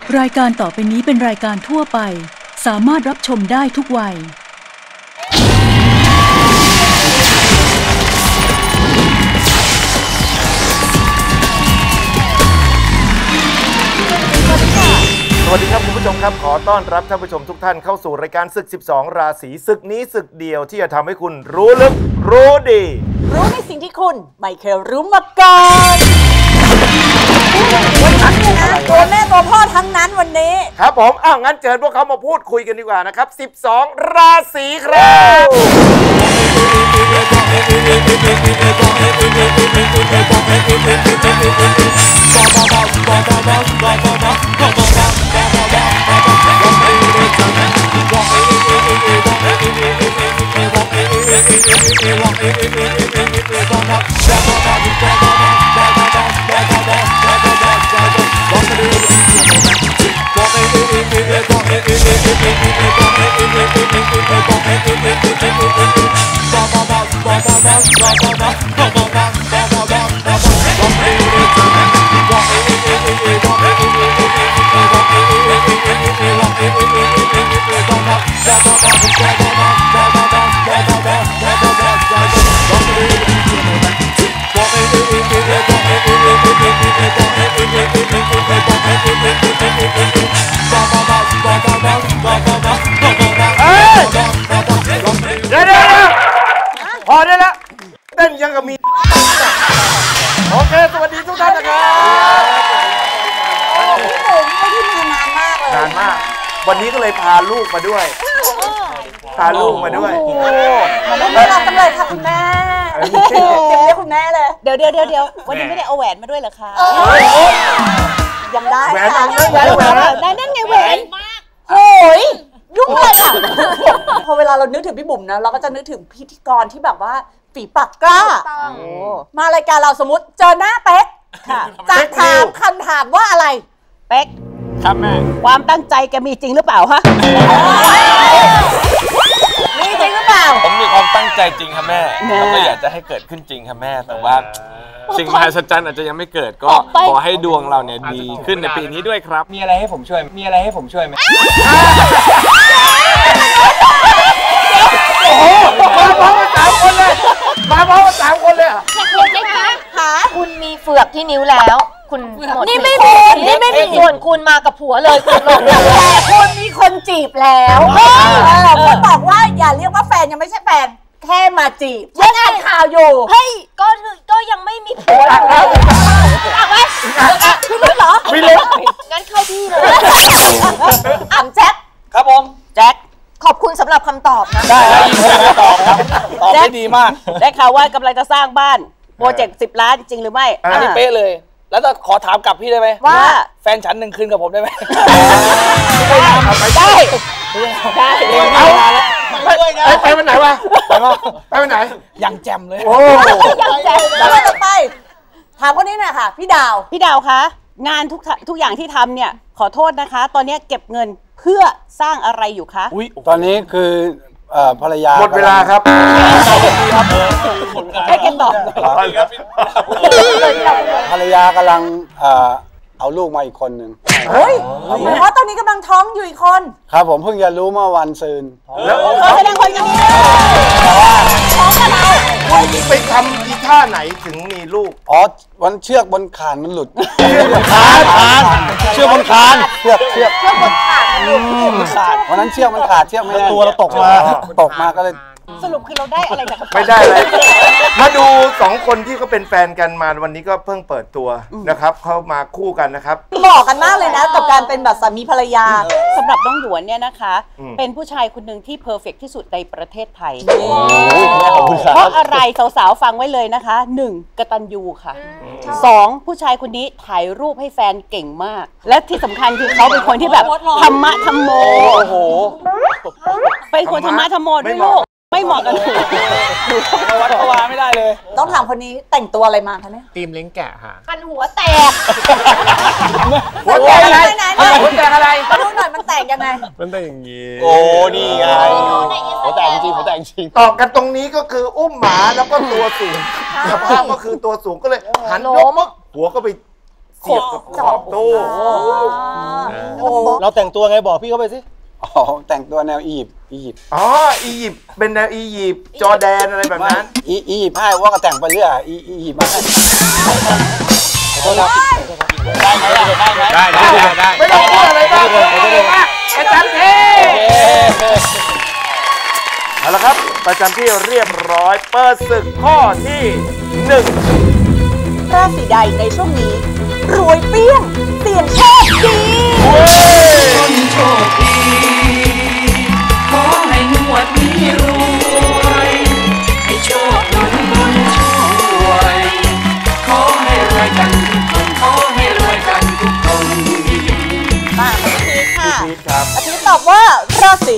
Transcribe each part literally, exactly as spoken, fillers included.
รายการต่อไปนี้เป็นรายการทั่วไปสามารถรับชมได้ทุกวัยสวัสดีครับคุณผู้ชมครับขอต้อนรับท่านผู้ชมทุกท่านเข้าสู่รายการศึกสิบสองราศีศึกนี้ศึกเดียวที่จะทำให้คุณรู้ลึกรู้ดีรู้ในสิ่งที่คุณไม่เคยรู้มาก่อนวันนี้นะตัวแม่ตัวพ่อทั้งนั้นวันนี้ครับผมอ้าวงั้นเชิญพวกเขามาพูดคุยกันดีกว่านะครับสิบสองราศีครับพอได้แล้วเต้นยังกับมีโอเคสวัสดีทุกท่านนะครับพี่หนุ่มไม่ได้มานานมากเลยนานมากวันนี้ก็เลยพาลูกมาด้วยพาลูกมาด้วยไม่รักกันเลยค่ะคุณแม่เรียกคุณแม่เลยเดี๋ยวเดี๋ยวเดี๋ยวเดี๋ยววันนี้ไม่ได้เอาแหวนมาด้วยเหรอคะยังได้แหวนเอาแหวนแหวนนั่นนั่นไงแหวนโอ้ยยุ่งเลยอ่ะพอเวลาเรานึกถึงพี่บุ๋มนะเราก็จะนึกถึงพิธีกรที่แบบว่าฝีปากกล้ามารายการเราสมมติเจอหน้าเป๊กจะถามคำถามว่าอะไรเป๊กครับแม่ความตั้งใจแกมีจริงหรือเปล่าฮะมีจริงหรือเปล่าผมมีความตั้งใจจริงครับแม่แล้วก็อยากจะให้เกิดขึ้นจริงครับแม่แต่ว่าสิ่งมหัศจรรย์อาจจะยังไม่เกิดก็ขอให้ดวงเราเนี่ยดีขึ้นในปีนี้ด้วยครับมีอะไรให้ผมช่วยมีอะไรให้ผมช่วยไหมโอ้โหมาพร้อมกันสามคนเลยมาพร้อมกันสามคนเลยอ่ะคุณไหมคะคะคุณมีเฟือกที่นิ้วแล้วคุณหมดนี่ไม่มีนี่ไม่มีส่วนคุณมากับผัวเลยคุณลงแต่คุณมีคนจีบแล้วคนบอกว่าอย่าเรียกว่าแฟนยังไม่ใช่แฟนแค่มาจีบยังอ่านข่าวอยู่เฮ้ยก็ก็ยังไม่มีผัวเลยอ่ะไหมพี่รู้เหรอไม่รู้งั้นเข้าที่เลยอ่ำแจ็คครับผมแจ็คขอบคุณสำหรับคำตอบนะได้ตอบครับตอบได้ดีมากได้ข่าวว่ากำลังจะสร้างบ้านโปรเจกต์สิบล้านจริงหรือไม่อันนี้เป๊ะเลยแล้วจะขอถามกลับพี่ได้ไหมว่าแฟนฉันหนึ่งคืนกับผมได้ไหมได้ได้เอาไปวันไหนวะไปวันไหนยังแจมเลยโอ้ยังแจมแล้วต่อไปถามคนนี้หน่อยค่ะพี่ดาวพี่ดาวคะงานทุกทุกอย่างที่ทำเนี่ยขอโทษนะคะตอนนี้เก็บเงินเพื่อสร้างอะไรอยู่คะตอนนี้คือภรรยาหมดเวลาครับให้แกตอบภรรยากำลังเอาลูกมาอีกคนหนึ่งเฮ้ยเพราะตอนนี้กำลังท้องอยู่อีกคนครับผมเพิ่งจะรู้เมื่อวันซืนแล้วแสดงความยินดีท้องกับเราไปทำอีท่าไหนถึงมีลูกอ๋อวันเชือกบนขานมันหลุดเชือกบนขานเชือกบนขานเชือกเชือกเชือกบนขานขาดวันนั้นเชือกมันขาดเชือกไม่ได้ตัวเราตกมาตกมาก็เลยสรุปคือเราได้อะไรจากไม่ได้เลยมาดูสองคนที่เขาเป็นแฟนกันมาวันนี้ก็เพิ่งเปิดตัวนะครับเขามาคู่กันนะครับเหมาะกันมากเลยนะกับการเป็นแบบสามีภรรยาสำหรับน้องหยวนเนี่ยนะคะเป็นผู้ชายคนหนึ่งที่เพอร์เฟกต์ที่สุดในประเทศไทยเพราะอะไรสาวๆฟังไว้เลยนะคะหนึ่งกตัญญูค่ะสองผู้ชายคนนี้ถ่ายรูปให้แฟนเก่งมากและที่สำคัญคือเขาเป็นคนที่แบบธรรมะธรรมโมโอ้โหเป็นคนธรรมะธรรมโมด้วยลูกไม่เหมาะกันถูกหนูวัดวาไม่ได้เลยต้องถามคนนี้แต่งตัวอะไรมาคะเนี่ยทีมเล้งแกะค่ะมันหัวแตกหัวแตกอะไรหัวแตกอะไรดูหน่อยมันแตกยังไงมันแตกอย่างงี้โอ้นี่ไงหัวแตกจริงหัวแตกจริงตอบกันตรงนี้ก็คืออุ้มหมาแล้วก็ตัวสูงสภาพก็คือตัวสูงก็เลยหันยกหัวก็ไปเสียบกับขอบตู้โอ้โหเราแต่งตัวไงบอกพี่เขาไปสิอ๋อแต่งตัวแนวอียิปต์อียิปต์อ๋ออียิปต์เป็นแนวอียิปต์จอร์แดนอะไรแบบนั้นอีอียิปต์ให้ว่าก็แต่งไปเรื่อยอีอียิปต์มาให้ขอโทษครับได้ไหมได้ได้ได้ได้ไม่ต้องพูดอะไรมากประจำที่เอาละครับประจำที่เรียบร้อยเปิดศึกข้อที่หนึ่งราศีใดในช่วงนี้ รวยเปรี้ยงเสี่ยงโชคดีคนโชคดีขอให้งวดนี้รวยให้โชคบุญบุญช่วยขอให้รวยกันทุกคนขอให้รวยกันทุกคนมาอาทิตย์ค่ะพีทครับอาทิตย์ตอบว่าราศี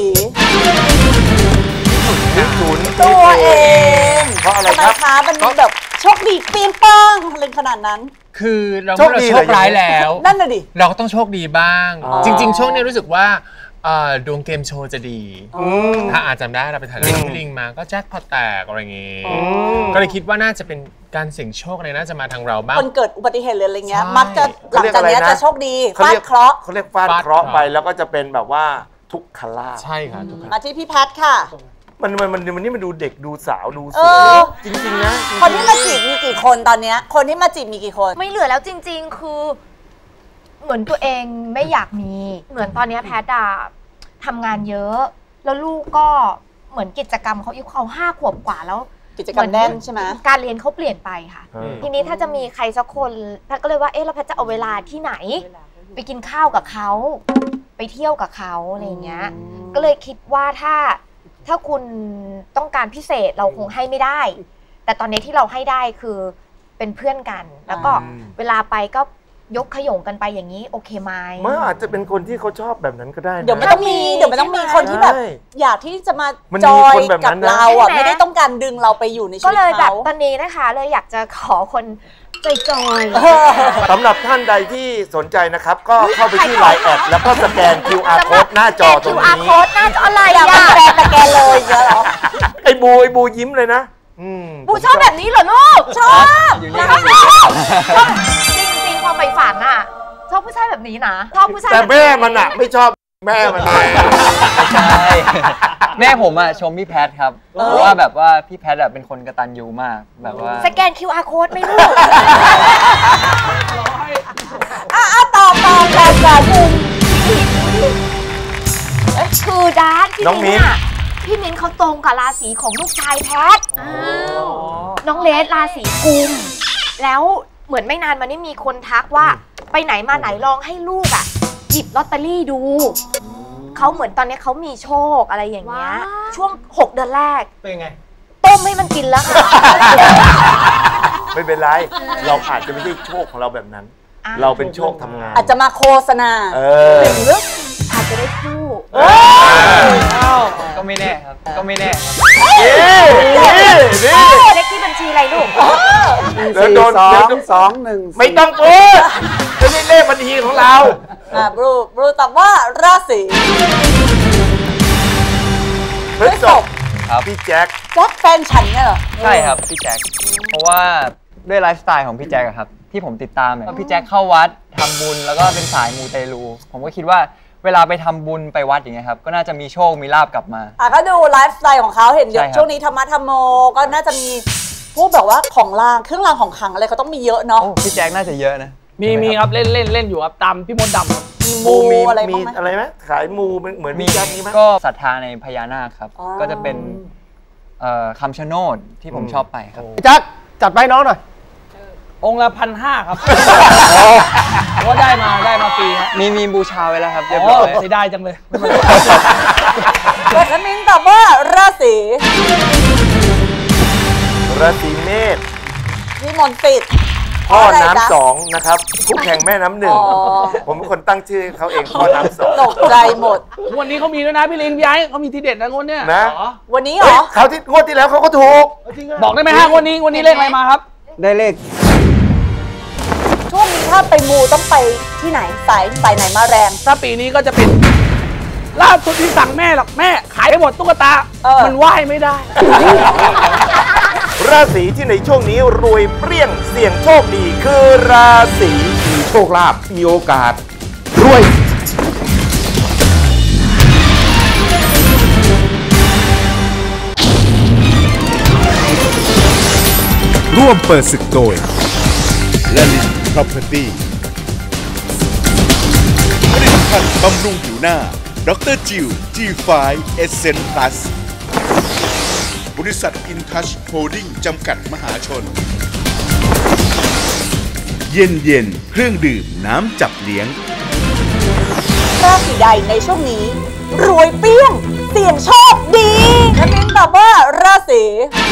มิถุนตัวเองเพราะอะไรทำไมครับคะมันแบบโชคดีเปรี้ยงป้างอะไรขนาดนั้นคือเราโชคเมื่อดีเราเหรอโชคร้ายแล้วนั่นน่ะดิเราก็ต้องโชคดีบ้างอ๋อจริง ๆ ช่วงนี้รู้สึกว่าเอ่อดวงเกมโชว์จะดีอืมถ้าอาจจำได้เราไปถ่ายเล่นอืมที่ลิงมาก็แจ็คพอตแตกอะไรอย่างงี้อืมก็เลยคิดว่าน่าจะเป็นการเสี่ยงโชคอะไรน่าจะมาทางเราบ้างคนเกิดอุบัติเหตุหรืออะไรเงี้ยใช่มักจะหลังจากเนี้ยจะโชคดีเขาฟาเรีดยกเคราะห์เขาเรียกฟาดเคราะห์ไปแล้วก็จะเป็นแบบว่าทุกขลาภใช่ค่ะทุกคนมาที่พี่แพทค่ะมันมันมันมันนี่มันดูเด็กดูสาวดูสเอวยอจริงๆนะจริงๆคนที่มาจีบมีกี่คนตอนเนี้ยคนที่มาจีบมีกี่คนไม่เหลือแล้วจริงๆ คือ เหมือนตัวเองไม่อยากมี เหมือนตอนเนี้ยแพทย์อะทำงานเยอะ แล้วลูกก็เหมือนกิจกรรมเขาอีกเขาห้าขวบกว่าแล้วกิจกรรมแน่นใช่ไหมการเรียนเขาเปลี่ยนไปค่ะเออทีนี้ถ้าจะมีใครสักคนแพทย์ก็เลยว่าเอ๊ะแล้วแพทย์จะเอาเวลาที่ไหน ไปกินข้าวกับเขาไปเที่ยวกับเขาอะไรอย่างเงี้ย ก็เลยคิดว่าถ้าถ้าคุณต้องการพิเศษเราคงให้ไม่ได้ แต่ตอนนี้ที่เราให้ได้คือเป็นเพื่อนกัน แล้วก็เวลาไปก็ยกขยงกันไปอย่างนี้โอเคไหมมันอาจจะเป็นคนที่เขาชอบแบบนั้นก็ได้นะเดี๋ยวไม่ต้องมีเดี๋ยวไม่ต้องมีคนที่แบบใช่อยากที่จะมามันมีจอยคนแบบนั้กับนนะเราอ่ะไม่ได้ต้องการดึงเราไปอยู่ในชีก็วิตเลยแบบเขาตอนนี้นะคะเลยอยากจะขอคนจอยๆเออสำหรับท่านใดที่สนใจนะครับ ก็เข้าไปที่ไลน์แอดแล้วก็สแกน คิว อาร์ Code หน้าจอตรงคิว อาร์นี้ Code หน้าจออะไรอยากอ่ะมาแกนตะแกนเลยเยอะเหรอไอ้บูไอ้บูยิ้มเลยนะอืมบูชอบแบบนี้เหรอลูก ชอบนะชอบชอบจริงๆความใฝ่ฝันน่ะ ชอบผู้ชายแบบนี้นะชอบผู้ชายแต่บบแม่มันอะไม่ชอบแม่มันอะใช่แม่ผมอะชมพี่แพทครับเพราะว่าแบบว่าพี่แพทอะเป็นคนกตัญญูมากแบบว่าสแกน คิว อาร์ Code ไม่ลูกอ่ะอ่ะตอบตอบตอบก่อนหนึ่งคือดาร์ทพี่น้องมิ้มิ้นนอะพี่มิ้นเขาตรงกับราศีของลูกชายแพทน้องเลสราศีกุม แล้วเหมือนไม่นานมานี้มีคนทักว่าไปไหนมาไหนลองให้ลูกอะหยิบลอตเตอรี่ดู เขาเหมือนตอนนี้เขามีโชคอะไรอย่างเงี้ย ช่วงหกเดือนแรกเป็นไงต้มให้มันกินแล้วค่ะไม่เป็นไร เราอาจจะไม่ใช่โชคของเราแบบนั้นอ่ะเราเป็นโชคทำงานอาจจะมาโฆษณาเออหรืออาจจะได้คู่ก็ไม่แน่ครับก็ไม่แน่ครับนี่นี่นี่เลขที่บัญชีอะไรลูกเดี๋ยวโดนสอเดี๋ยวงโดนสองหนึ่งไม่ต้องพูดไม่ใช่เลขบัญชีของเราอ่ะบรูบรูตอบว่าราศีพฤษภครับพี่แจ็คแจ็คแฟนฉันเนี่ยเหรอใช่ครับพี่แจ็คเพราะว่าด้วยไลฟ์สไตล์ของพี่แจ็คอะครับที่ผมติดตามเนี่ยพี่แจ็คเข้าวัดทำบุญแล้วก็เป็นสายมูเตลูผมก็คิดว่าเวลาไปทำบุญไปวัดอย่างเงี้ยครับก็น่าจะมีโชคมีลาบกลับมาอ่ะก็ดูไลฟ์สไตล์ของเขาเห็นเดี๋ยวใช่ครับช่วงนี้ธรรมะธรรมโมก็น่าจะมีพวกแบบว่าของรางเครื่องรางของขลังอะไรเขาต้องมีเยอะเนาะโอ้พี่แจ็คน่าจะเยอะนะมีมีครับเล่นเล่นเล่นอยู่ครับตามพี่มดดำครับมีมูมูมีอะไรมีบ้างไหมอะไรไหมขายมูเป็นเหมือนมีพี่แจ็คนี้ไหมก็ศรัทธาในพญานาคครับอ๋อก็จะเป็นเอ่อคำชะโนดที่ผมชอบไปครับจัดจัดไปน้องหน่อย องค์ละพันห้าครับก็ได้มาได้มาฟรีครับมีมีบูชาไว้แล้วครับเรียบอ๋ร้ออยเสียดายจังเลยเกิดแล้วมิ้นตอบว่าราศีราศีเมษพี่มนต์สิทธิ์พ่อเพราะอะไรจ๊ะน้ำสองนะครับคู่แข่งแม่น้ำหนึ่งอ๋อผมเป็นคนตั้งชื่อเขาเองพ่อน้ำสองตกใจหมดวันนี้เขามีด้วยนะพี่ลิงพี่ไอ้เขามีทีเด็ดนะงวดเนี้ยนะวันนี้เหรเฮ้ยอเขาที่งวดที่แล้วเขาก็ถูกบอกได้ไหมฮะงวดนี้งวดนี้เลขอะไรมาครับได้เลขช่วงนี้ถ้าไปมูต้องไปที่ไหนสายสายไหนมาแรงถ้าปีนี้ก็จะเป็นล่าสุดที่สั่งแม่หรอกแม่ขายไปหมดตุ๊กตาเออมันไหว้ไม่ได้ราศีที่ในช่วงนี้รวยเปรี้ยงเสี่ยงโชคดีคือราศีโชคลาภมีโอกาสรวยร่วมเปิดศึกโดยละลิน Property ผลิตภัณฑ์บำรุงผิวหน้าดรจิว จี ไฟว์ Essence Plus บริษัท InTouch Holding จำกัดมหาชน เย็นเย็นเครื่องดื่มน้ำจับเลี้ยงราศีใดในช่วงนี้รวยเปี้ยงเสี่ยงโชคดีและมินตอบว่าราศี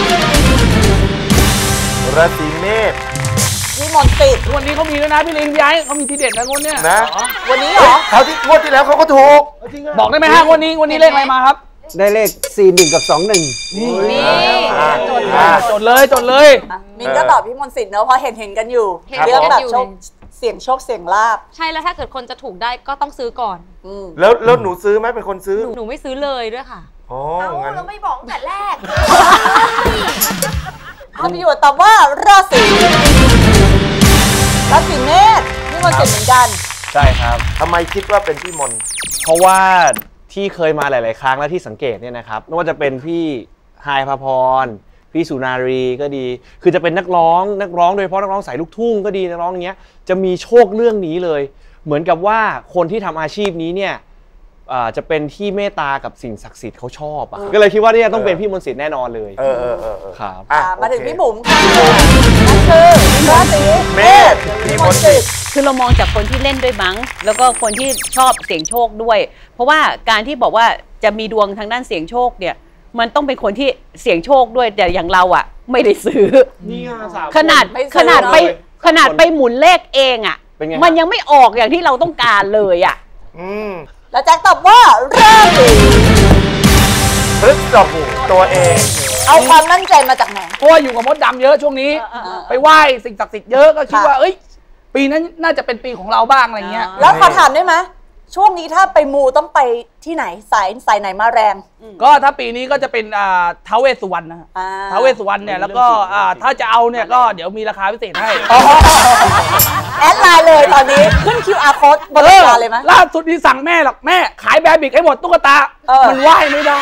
ราศีเมษพี่มนต์ติดวันนี้เขามีแล้วนะพี่ลิงพี่ไอ้เขามีทีเด็ดนะงวดเนี้ยนะวันนี้เหรอเขาที่งวดที่แล้วเขาก็ถูกบอกได้ไหมฮะงวดนี้งวดนี้เลขอะไรมาครับได้เลขสี่หนึ่งกับสองหนึ่งนี่จดจดเลยจดเลยมินก็ตอบพี่มนต์สิทธิ์เนอะเพราะเห็นเห็นกันอยู่เรื่องแบบโชคเสี่ยงโชคเสี่ยงลาบใช่แล้วถ้าเกิดคนจะถูกได้ก็ต้องซื้อก่อนแล้วแล้วหนูซื้อไหมเป็นคนซื้อหนูไม่ซื้อเลยด้วยค่ะอ๋องั้นเราไม่บอกตั้งแต่แรกเอาพี่หยวนตอบว่าราศีราศีเมษพี่มนต์สิทธิ์เหมือนกันใช่ครับทำไมคิดว่าเป็นพี่มนต์เพราะว่าที่เคยมาหลาย ๆ ครั้งและที่สังเกตเนี่ยนะครับไม่ว่าจะเป็นพี่ไฮายภพรพี่สุนารีก็ดีคือจะเป็นนักร้องนักร้องโดยเฉพาะนักร้องสายลูกทุ่งก็ดีนักร้องอย่างเงี้ยจะมีโชคเรื่องนี้เลยเหมือนกับว่าคนที่ทำอาชีพนี้เนี่ยจะเป็นที่เมตตากับสิ่งศักดิ์สิทธิ์เขาชอบอ่ะก็เลยคิดว่าเนี่ยต้องเป็นพี่มนต์สิทธิ์แน่นอนเลยเออเออเออครับมาถึงพี่บุ๋มค่ะนั่นคือราศีเมษพี่มนต์สิทธิ์คือเรามองจากคนที่เล่นด้วยมั้งแล้วก็คนที่ชอบเสี่ยงโชคด้วยเพราะว่าการที่บอกว่าจะมีดวงทางด้านเสี่ยงโชคเนี่ยมันต้องเป็นคนที่เสี่ยงโชคด้วยแต่อย่างเราอ่ะไม่ได้ซื้อขนาดขนาดไปขนาดไปหมุนเลขเองอ่ะมันยังไม่ออกอย่างที่เราต้องการเลยอ่ะแล้วแจ็คตอบว่าราศีพฤษภตัวเองเอาความมั่นใจมาจากไหนเพราะว่าอยู่กับมดดำเยอะช่วงนี้ไปไหว้สิ่งศักดิ์สิทธิ์เยอะก็คิดว่าเอ้ยปีนั้นน่าจะเป็นปีของเราบ้างอะไรเงี้ยแล้วขอถามได้ไหมช่วงนี้ถ้าไปมูต้องไปที่ไหนสายสายไหนมาแรงก็ถ้าปีนี้ก็จะเป็นท้าวเวสสุวรรณนะท้าวเวสสุวรรณเนี่ยแล้วก็ถ้าจะเอาเนี่ยก็เดี๋ยวมีราคาพิเศษให้แอดไลน์เลยตอนนี้ขึ้น คิว อาร์ code บนรายการเลยไหมล่าสุดที่สั่งแม่หรอกแม่ขายแบบิกให้หมดตุ๊กตามันไหวไม่ได้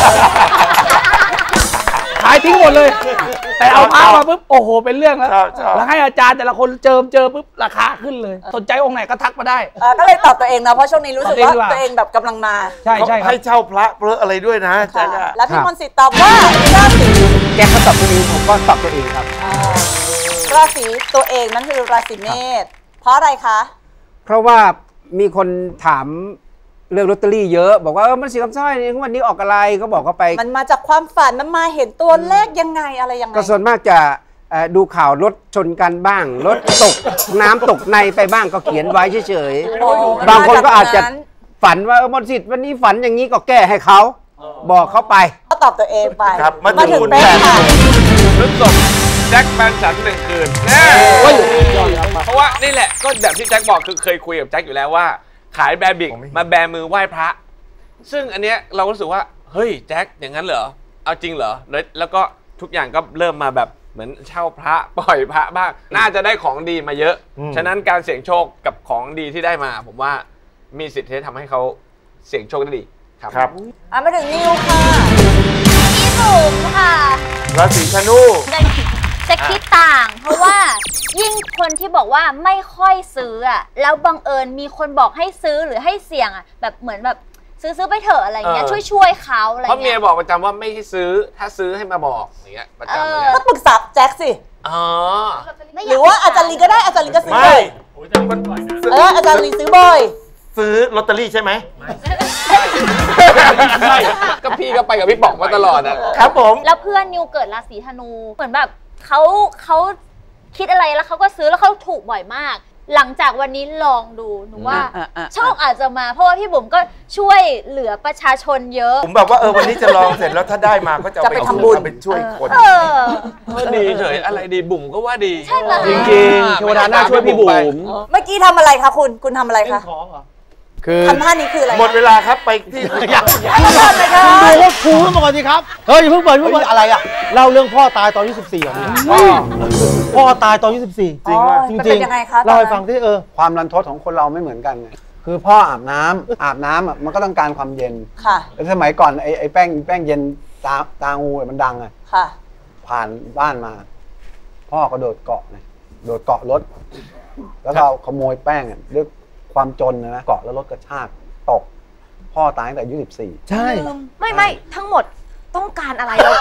ขายทิ้งหมดเลยแต่เอาพระมาปุ๊บโอ้โหเป็นเรื่องแล้วแล้วให้อาจารย์แต่ละคนเจิมเจอปุ๊บราคาขึ้นเลยสนใจองค์ไหนก็ทักมาได้ก็เลยตอบตัวเองนะเพราะช่วงนี้รู้สึกว่าตัวเองแบบกำลังมาใช่ใช่ให้เช่าพระเพลออะไรด้วยนะแจ๊คแล้วพี่มนต์สิทธิ์ตอบว่าราศีแกเขาตอบตัวเองผมก็ตอบตัวเองครับราศีตัวเองนั่นคือราศีเมษเพราะอะไรคะเพราะว่ามีคนถามเรื่องลอตเตอรี่เยอะบอกว่ามันสีคำสร้อยนี่วันนี้ออกอะไรก็บอกเขาไปมันมาจากความฝันมันมาเห็นตัวเลขยังไงอะไรยังไงก็ส่วนมากจะดูข่าวรถชนกันบ้างรถตกน้ำตกในไปบ้างก็เขียนไว้เฉยๆบางคนก็อาจจะฝันว่าเออมนต์สิทธิ์วันนี้ฝันอย่างนี้ก็แก้ให้เขาบอกเขาไปก็ตอบตัวเองไปครับมาถึงคุณแจ็ครึกศพแจ็คแฟนฉันหนึ่งคืนแน่เพราะว่านี่แหละก็แบบที่แจ็คบอกคือเคยคุยกับแจ็คอยู่แล้วว่าขายแบบิกมาแบมือไหว้พระซึ่งอันเนี้ยเรารู้สึกว่าเฮ้ยแจ็คอย่างนั้นเหรอเอาจริงเหรอแล้วแล้วก็ทุกอย่างก็เริ่มมาแบบเหมือนเช่าพระปล่อยพระบ้างน่าจะได้ของดีมาเยอะฉะนั้นการเสี่ยงโชคกับของดีที่ได้มาผมว่ามีสิทธิ์ที่จะทำให้เขาเสี่ยงโชคได้ดีครับครับอ่ะมาถึงนิวค่ะพี่บุ๋มค่ะราศีธนูจะคิดต่างเพราะว่ายิ่งคนที่บอกว่าไม่ค่อยซื้ออ่ะแล้วบังเอิญมีคนบอกให้ซื้อหรือให้เสี่ยงอ่ะแบบเหมือนแบบซื้อซื้อไปเถอะอะไรเงี้ยช่วยช่วยเขาอะไรเงี้ยเพราะเมียบอกประจำว่าไม่ให้ซื้อถ้าซื้อให้มาบอกอย่างเงี้ยประจำเลยต้องปรึกษาแจ็คสิอ๋อหรือว่าอาจารย์ลีก็ได้อาจารย์ลีก็ซื้อบ่อยเอออาจารย์ลีซื้อบ่อยซื้อลอตเตอรี่ใช่ไหมใช่ก็พี่ก็ไปกับพี่ป๋องมาตลอดนะครับผมแล้วเพื่อนนิวเกิดราศีธนูเหมือนแบบเขาเขาคิดอะไรแล้วเขาก็ซื้อแล้วเขาถูกบ่อยมากหลังจากวันนี้ลองดูหนูว่าโชคอาจจะมาเพราะว่าพี่บุ๋มก็ช่วยเหลือประชาชนเยอะผมแบบว่าเออวันนี้จะลองเสร็จแล้วถ้าได้มาก็จะไปทำบุญไปช่วยคนดีเฉยอะไรดีบุ๋มก็ว่าดีจริงๆเทวดาน่าช่วยพี่บุ๋มเมื่อกี้ทำอะไรคะคุณคุณทำอะไรคะคือทำท่านี้คืออะไรหมดเวลาครับไปที่อยากดูว่าครูมาก่อนสิครับเฮ้ยอย่าเพิ่งเปิดเพิ่งเปิดอะไรอ่ะเล่าเรื่องพ่อตายตอนที่สิบสี่ก่อนพ่อตายตอนอายุสิบสี่จริงว่าจริงเป็นยังไงคะเล่าให้ฟังที่เออความรันทดของคนเราไม่เหมือนกันไงคือพ่ออาบน้ำอาบน้ำอ่ะมันก็ต้องการความเย็นค่ะแล้วสมัยก่อนไอ้ไอ้แป้งแป้งเย็นตาตางูมันดังอ่ะค่ะผ่านบ้านมา พ่อก็โดดเกาะเลยโดดเกาะรถ แล้วก็ขโมยแป้งอะด้วยความจนนะเกาะแล้วรถกระชากตก พ่อตายตั้งแต่อายุสิบสี่ใช่ไม่ไม่ทั้งหมดต้องการอะไรเรา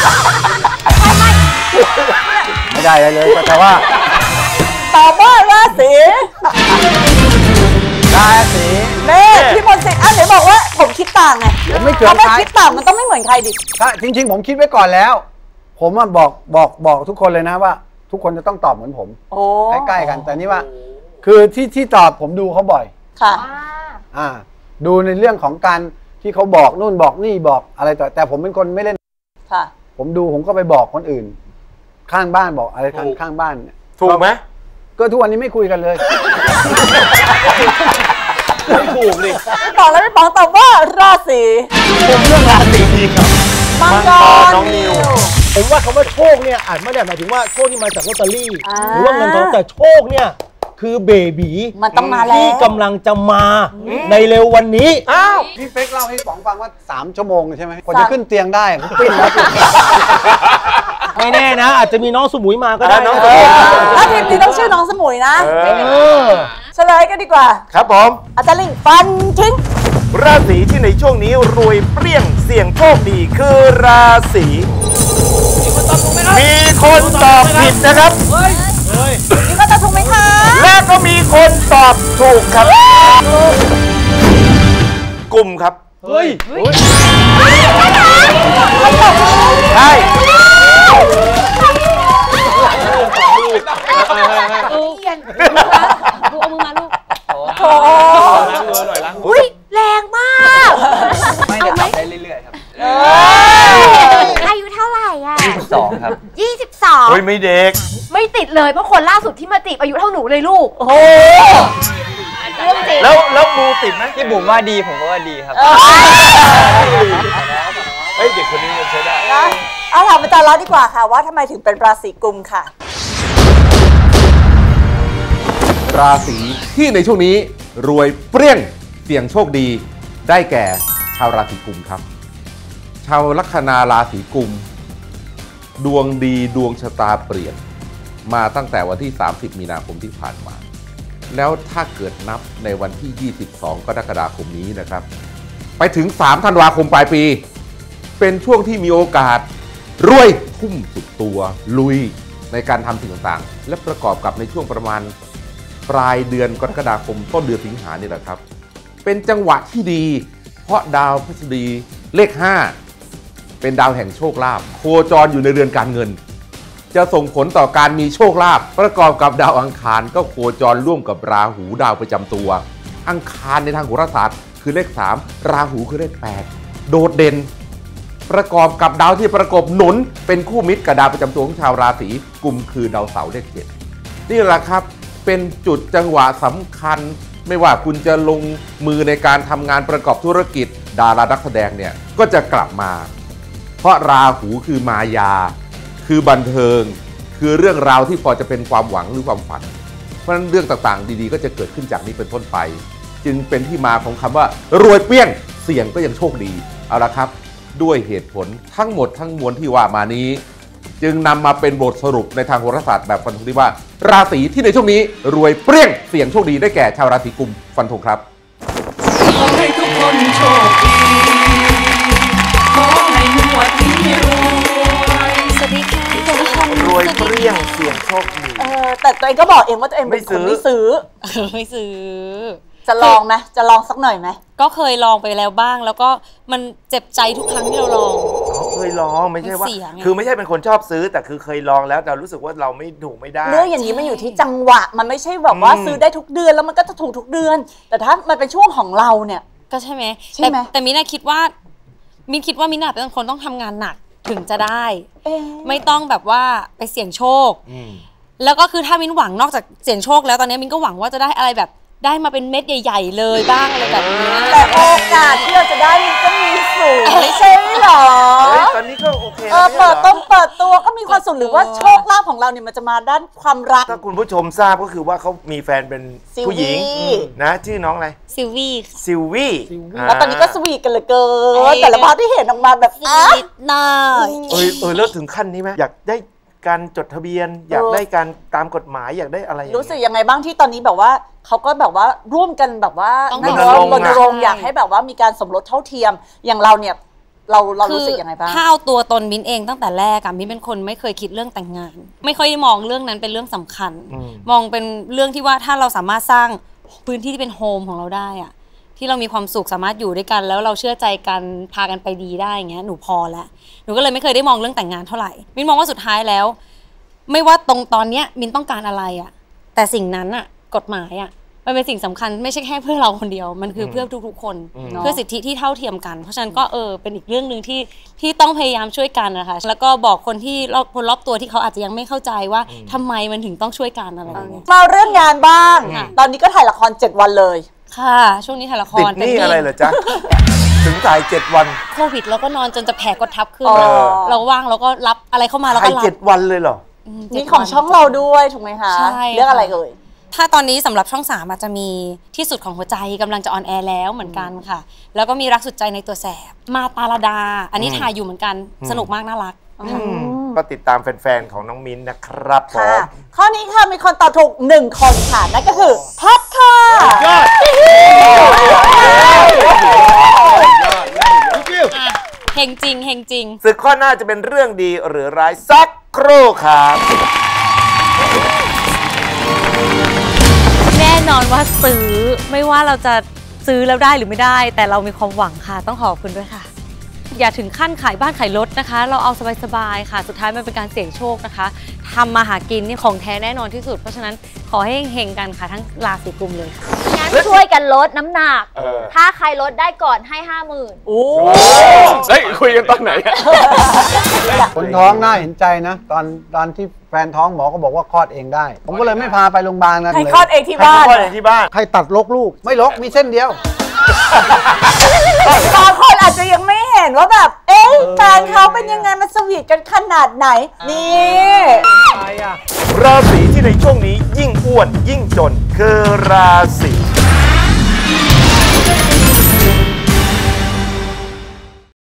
ไม่ได้อะไรเลยแต่ว่าตอบว่าราศีราศีเมษพี่มนต์สิทธิ์อ่ะไหนบอกว่าผมคิดต่างไงผมไม่เกี่ยวถ้าไม่คิดต่างมันต้องไม่เหมือนใครดิถ้าจริงๆผมคิดไว้ก่อนแล้ว ผมอะบอกบอกบอกทุกคนเลยนะว่า ทุกคนจะต้องตอบเหมือนผมโอ้ใกล้ๆกันแต่นี่ว่า คือที่ที่ตอบผมดูเขาบ่อยค่ะอ่า ดูในเรื่องของการที่เขาบอกนู่นบอกนี่บอกอะไรต่อแต่ผมเป็นคนไม่เล่นค่ะผมดูผมก็ไปบอกคนอื่น ข้างบ้านบอกอะไรข้างข้างบ้านเนี่ยถูกไหมก็ทุกวันนี้ไม่คุยกันเลยไม่ถูกดิพี่ป๋องแล้วพี่ป๋องตอบว่าราศีผมเรื่องราศีดีครับมังกรน้องนิวผมว่าคำว่าโชคเนี่ยอาจไม่ได้หมายถึงว่าโชคที่มาจากลอตเตอรี่อ่าหรือว่าเงินทองแต่โชคเนี่ยคือเบบีมันต้องมาแล้วที่กำลังจะมาในเร็ววันนี้อ้าวพี่เป๊กเล่าให้ป๋องฟังว่าสามชั่วโมงใช่ไหมกว่าจะขึ้นเตียงได้ผมปิ้นแล้วไม่แน่นะ อาจจะมีน้องสมุยมาก็ได้น้องนะสมุยถ้าทีมนี้ต้องชื่อน้องสมุยนะเออเฉลยกันดีกว่าครับผมอาจารย์ลิงฟันทิ้งราศีที่ในช่วงนี้รวยเปรี้ยงเสี่ยงโชคดีคือราศีมีคนตอบผิดนะครับนี่ก็จะถูกไหมคะและก็มีคนตอบถูกครับกลุ่มครับเฮ้ยใช่ดูเอามือมาลูกโอ้อุ้ยแรงมากไม่ได้ทำได้เรื่อยๆครับอายุเท่าไหร่อ่ะยี่สิบสองครับยี่สิบสองเฮ้ยไม่เด็กไม่ติดเลยเพราะคนล่าสุดที่มาจีบอายุเท่าหนูเลยลูกโหเรื่องจริงแล้วแล้วบูติดไหมพี่บุ๋มว่าดีผมก็ว่าดีครับเฮ้ยเด็กคนนี้มันใช้ได้นะเอาถามอาจารย์แล้วดีกว่าค่ะว่าทำไมถึงเป็นราศีกุมค่ะราศีที่ในช่วงนี้รวยเปรี้ยงเสี่ยงโชคดีได้แก่ชาวราศีกุมครับ ชาวลัคนาราศีกุม ดวงดีดวงชะตาเปลี่ยนมาตั้งแต่วันที่สามสิบมีนาคมที่ผ่านมา แล้วถ้าเกิดนับในวันที่ยี่สิบสองกรกฎาคมนี้นะครับ ไปถึงสามธันวาคมปลายปี เป็นช่วงที่มีโอกาสรวยทุ่มสุดตัวลุยในการทำสิ่งต่างๆและประกอบกับในช่วงประมาณปลายเดือนกรกฎาคมต้นเดือนสิงหานี่แหละครับ เป็นจังหวะที่ดีเพราะดาวพฤหัสบดีเลขห้าเป็นดาวแห่งโชคลาภโคจรอยู่ในเรือนการเงิน จะส่งผลต่อการมีโชคลาภประกอบกับดาวอังคารก็โคจรร่วมกับราหูดาวประจำตัว อังคารในทางโหราศาสตร์คือเลขสามราหูคือเลขแปดโดดเด่นประกอบกับดาวที่ประกบหนุนเป็นคู่มิตรกับดาวประจำตัวของชาวราศีกุมคือดาวเสาร์เลขเจ็ดนี่แหละครับเป็นจุดจังหวะสำคัญไม่ว่าคุณจะลงมือในการทำงานประกอบธุรกิจดารานักแสดงเนี่ยก็จะกลับมาเพราะราหูคือมายาคือบันเทิงคือเรื่องราวที่พอจะเป็นความหวังหรือความฝันเพราะฉะนั้นเรื่องต่างๆดีๆก็จะเกิดขึ้นจากนี้เป็นต้นไปจึงเป็นที่มาของคำว่ารวยเปี้ยงเสี่ยงก็ยังโชคดีเอาละครับด้วยเหตุผลทั้งหมดทั้งมวลที่ว่ามานี้จึงนำมาเป็นบทสรุปในทางโหราศาสตร์แบบฟันธงที่ว่าราศีที่ในช่วงนี้รวยเปรี้ยงเสี่ยงโชคดีได้แก่ชาวราศีกุมฟันธงครับขอให้ทุกคนโชคดีขอให้หนวดนี้รวยสวัสดีค่ะทุกคนรวยเปรี้ยงเสี่ยงโชคดีเออแต่ตัวเองก็บอกเองว่าตัวเองเป็นคนไม่ซื้อไม่ซื้อจะลองไหมจะลองสักหน่อยไหมก็เคยลองไปแล้วบ้าง แล้วก็มันเจ็บใจทุกครั้งที่เราลองอ๋อเคยลองไม่ใช่ว่ามันเสี่ยงไงคือไม่ใช่เป็นคนชอบซื้อแต่คือเคยลองแล้วแต่รู้สึกว่าเราไม่ถูกไม่ได้เรื่องอย่างนี้มันอยู่ที่จังหวะ มันไม่ใช่แบบว่าอืมซื้อได้ทุกเดือนแล้วมันก็จะถูกทุกเดือน แต่ถ้ามันเป็นช่วงของเราเนี่ยก็ใช่ไหมใช่ไหมแต่แต่มินน่าคิดว่ามินคิดว่ามินน่าเป็นคนต้องทำงานหนักถึงจะได้ ไม่ต้องแบบว่าไปเสี่ยงโชค แล้วก็คือถ้ามินหวังนอกจากเสี่ยงโชคแล้วตอนนี้มินก็หวังว่าจะได้อะไรแบบได้มาเป็นเม็ดใหญ่ๆเลยบ้างอะไรแบบนี้แต่โอกาสที่เราจะได้มันก็มีสูงไม่ใช่หรอตอนนี้ก็โอเคเออเปิดต้นเปิดตัวก็มีความสุขหรือว่าโชคลาภของเราเนี่ยมันจะมาด้านความรักถ้าคุณผู้ชมทราบก็คือว่าเขามีแฟนเป็นผู้หญิงนะชื่อน้องอะไรซิลวี่ซิลวี่แล้วตอนนี้ก็สวีทกันเลยเกินแต่ละภาพที่เห็นออกมาแบบสวีทน่าเออเออเลิกถึงขั้นนี้ไหมอยากได้การจดทะเบียนอยากได้การตามกฎหมายอยากได้อะไรรู้สึกยังไงบ้างที่ตอนนี้แบบว่าเขาก็แบบว่าร่วมกันแบบว่าต้องรณรงค์รณรงค์อยากให้แบบว่ามีการสมรสเท่าเทียมอย่างเราเนี่ยเราเรารู้สึกยังไงบ้างถ้าเอาตัวตนมิ้นเองตั้งแต่แรกอะมิ้นเป็นคนไม่เคยคิดเรื่องแต่งงานไม่ค่อยมองเรื่องนั้นเป็นเรื่องสำคัญมองเป็นเรื่องที่ว่าถ้าเราสามารถสร้างพื้นที่ที่เป็นโฮมของเราได้อะที่เรามีความสุขสามารถอยู่ด้วยกันแล้วเราเชื่อใจกันพากันไปดีได้อย่างเงี้ยหนูพอแล้วหนูก็เลยไม่เคยได้มองเรื่องแต่งงานเท่าไหร่มิ้นมองว่าสุดท้ายแล้วไม่ว่าตรงตอนเนี้ยมิ้นต้องการอะไรอะแต่สิ่งนั้นอะกฎหมายอะมันเป็นสิ่งสำคัญไม่ใช่แค่เพื่อเราคนเดียวมันคือเพื่อทุกๆคนเพื่อสิทธิที่เท่าเทียมกันเพราะฉะนั้นก็เออเป็นอีกเรื่องนึงที่ที่ต้องพยายามช่วยกันนะคะแล้วก็บอกคนที่รอบคนรอบตัวที่เขาอาจจะยังไม่เข้าใจว่าทำไมมันถึงต้องช่วยกันอะไรอย่างเงี้ยมาเรื่องงานบ้างตอนนี้ก็ถ่ายละครเจ็ดวันเลยค่ะช่วงนี้ถ่ายละครติดนี่อะไรเหรอจ๊ะถึงถ่ายเจ็ดวันโควิดแล้วก็นอนจนจะแผลกดทับขึ้นเราว่างเราก็รับอะไรเข้ามาเราก็รับถ่ายเจ็ดวันเลยเหรอนี่ของช่องเราด้วยถูกไหมคะใช่เรื่องอะไรเอ่ยถ้าตอนนี้สำหรับช่องสามอาจจะมีที่สุดของหัวใจกำลังจะออนแอร์แล้วเหมือนกันค่ะแล้วก็มีรักสุดใจในตัวแสบมาตาลดาอันนี้ถ่ายอยู่เหมือนกันสนุกมากน่ารักก็ติดตามแฟนๆของน้องมิ้นนะครับผมข้อนี้ค่ะมีคนตอบถูกหนึ่งคนค่ะนั่นก็คือแพทค่ะยอดเฮงจริงเฮงจริงศึกข้อหน้าจะเป็นเรื่องดีหรือร้ายสักครู่ครับแน่นอนว่าซื้อไม่ว่าเราจะซื้อแล้วได้หรือไม่ได้แต่เรามีความหวังค่ะต้องขอบคุณด้วยค่ะอย่าถึงขั้นขายบ้านขายรถนะคะเราเอาสบายๆค่ะสุดท้ายมันเป็นการเสี่ยงโชคนะคะทำมาหากินนี่ของแท้แน่นอนที่สุดเพราะฉะนั้นขอให้เฮงๆกันค่ะทั้งราศีกุมเลยค่ะงั้นช่วยกันลดน้ำหนักถ้าใครลดได้ก่อนให้ห้าหมื่นโอ้เฮ้ยคุยกันตอนไหนคนท้องน่าเห็นใจนะตอนตอนที่แฟนท้องหมอก็บอกว่าคลอดเองได้ผมก็เลยไม่พาไปโรงพยาบาลนะให้คลอดเองที่บ้านคลอดเองที่บ้านใครตัดลกลูกไม่ลกมีเส้นเดียวบางคนอาจจะยังไม่เห็นว่าแบบเอ๊ะแฟนเขาเป็นยังไงมันสวีทกันขนาดไหนนี่ราศีที่ในช่วงนี้ยิ่งอ้วนยิ่งจนคือราศี